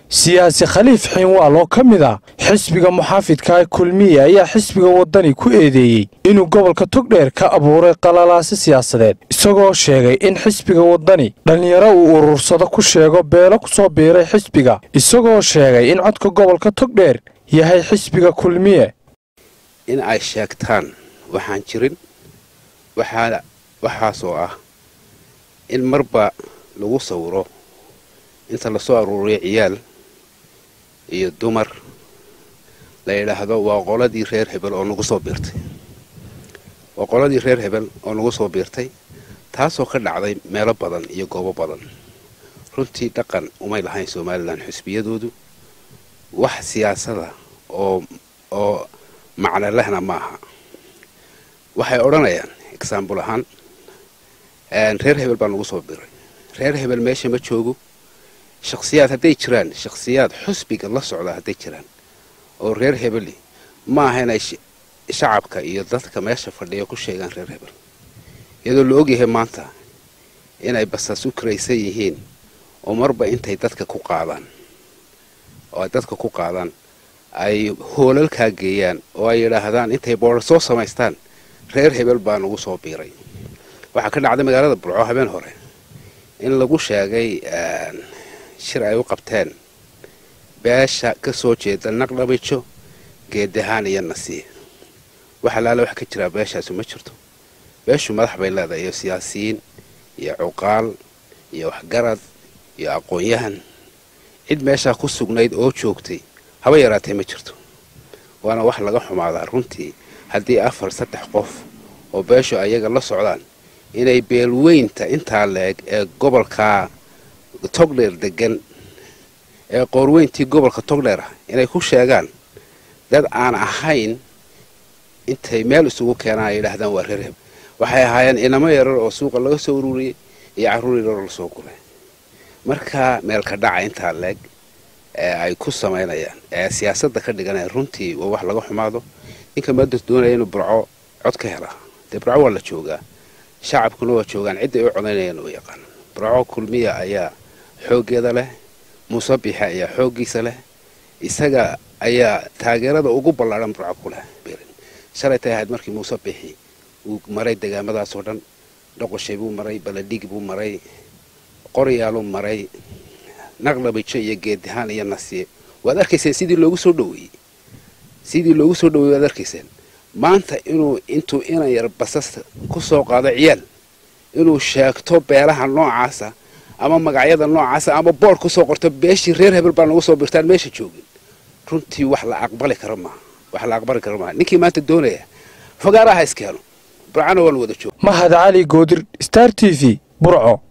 siyaasi khaliif xiinwaal oo ka mid ah xisbiga muxaafidka kulmiye ayaa xisbiga wadani ku eedeeyey inuu gobolka togdheer ka abuuray qalalaasi siyaasadeed isagoo sheegay in xisbiga wadani dhalinyaro uu urursado ku sheego beelo ku soo biiray xisbiga isagoo sheegay in codka gobolka togdheer yahay xisbiga kulmiye in ay sheegtaan waxaan jirin waxaasoo ah in marba lagu sawiro inta la soo aruuriyo ciyaal iyo dumar la yiraahdo waa qoladii reer hebel oo nagu soo biirtay taasoo ka dhacday meelo badan iyo goobo badan runtii dhaqan umay lahayn Soomaaliland xisbiyadoodu wax siyaasada oo macna lehna maaha waxay oranayaan example ahaan reer hebel baa nagu soo biiray reer hebel meesha ma joogo shakhsiyaad haday jiraan shakhsiyaad xusbiga la socda haday jiraan oo reer hebel ma ahayna shacabka iyo dadka meesha fadhiya ku sheegan reer hebel iyadoo la og yahay maanta inay basas u kiraysan yihiin oo marba intay dadka ku qaadaan ay hoolalka geeyaan oo ay yiraahdaan intay boor soo samaystaan reer hebel baa nagu soo biiray waxa ka dhacday magaalada Burco habeen hore in lagu sheegay shir ay u qabteen beesha ka soo jeeda naqlabijo geedahaan iyo nasiib waxa la wax ka jira beeshaas ma jirto beeshu madax bay leedahay siyaasiyiin iyo cuqaal iyo waxgarad iyo aqoon-yahan cid meesha ku sugnayd oo joogtay haba yaraatay ma jirto waana wax laga xumaada runtii hadii 4-3 qof oo beeshu ayaga la socdaan inay beelweynta inta leeg ee gobolka togdheer degan ee qorweyntii gobolka togdheer inay ku sheegaan dad aan ahayn intay meel isugu keenaan yiraahdaan waa reer hebel waxay ahaayeen inama yarar oo suuqa laga soo ururiyay iyo caruur yar la soo guray marka meel ka dhaca inta leeg ay ku sameeyaan siyaasadda ka dhiganay runtii waa wax laga xumaado inka maad doonayeen inuu Burco cod ka hela Burco waa la joogaa shacabkuna waa joogaan cid ay u codeynayaan oo yaqaan Burco kulmiye ayaa xoogeeda leh Muuse Biixi ayaa xoogiisa leh isaga ayaa taageerada ugu ballaaran Burco ku leh shalay tahay markii Muuse Biixi uu maray deegaamadaas oo dhan Dhoqoshay buu maray Baladhig buu maray Qoryaalo maray naqlabijo iyo geedahaan iyo nasiib waad arkayseen sidii loogu soo dhaweeyay waad arkayseen maanta intuu inay yar basas ku soo qaado ciyaal inuu sheegto beelaha noocaasa ama magacyada noocaasa ama boor ku soo qorto beeshii reer hebel baa nagu soo birtaan meesha joogin runtii wax la aqbali karo ma ninkii maanta doonaya fagaaraha iskeeno Burcana wada joog Mahad Ali Goodir Star TV Burco